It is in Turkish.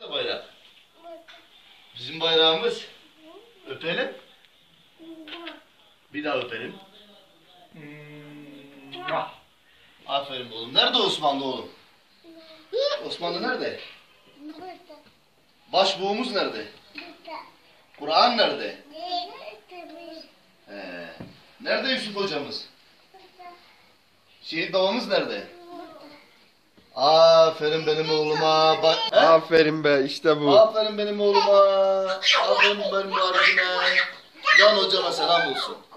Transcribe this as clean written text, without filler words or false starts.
Bak bayrak. Bizim bayrağımız. Öpelim. Bir daha öpelim. Aferin oğlum. Nerede Osmanlı oğlum? Osmanlı nerede? Başbuğumuz nerede? Kur'an nerede? Nerede Yusuf hocamız? Şehit babamız nerede? Aferin benim oğluma. Aferin be, işte bu. Aferin benim oğluma. Aferin benim abime. Can hocama selam olsun.